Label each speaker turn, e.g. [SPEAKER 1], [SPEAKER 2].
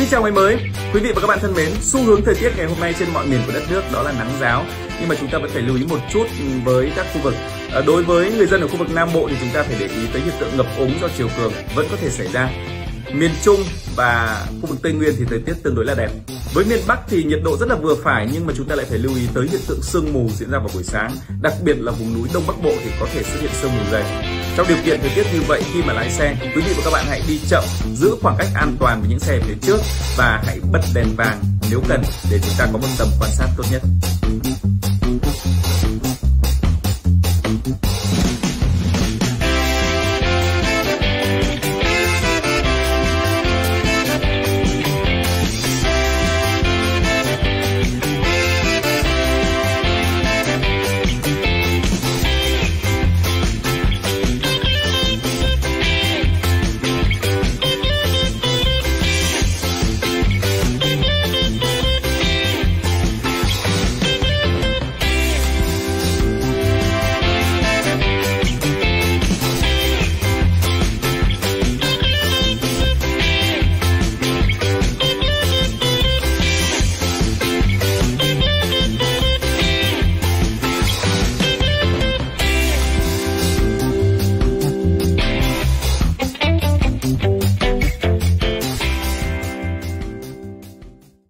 [SPEAKER 1] chào ngày mới, quý vị và các bạn thân mến. Xu hướng thời tiết ngày hôm nay trên mọi miền của đất nước đó là nắng ráo, nhưng mà chúng ta vẫn phải lưu ý một chút với các khu vực. Đối với người dân ở khu vực Nam Bộ thì chúng ta phải để ý tới hiện tượng ngập úng do chiều cường vẫn có thể xảy ra. Miền Trung và khu vực Tây Nguyên thì thời tiết tương đối là đẹp. Với miền Bắc thì nhiệt độ rất là vừa phải, nhưng mà chúng ta lại phải lưu ý tới hiện tượng sương mù diễn ra vào buổi sáng, đặc biệt là vùng núi Đông Bắc Bộ thì có thể xuất hiện sương mù dày. Trong điều kiện thời tiết như vậy, khi mà lái xe, quý vị và các bạn hãy đi chậm, giữ khoảng cách an toàn với những xe phía trước và hãy bật đèn vàng nếu cần để chúng ta có một tầm quan sát tốt nhất.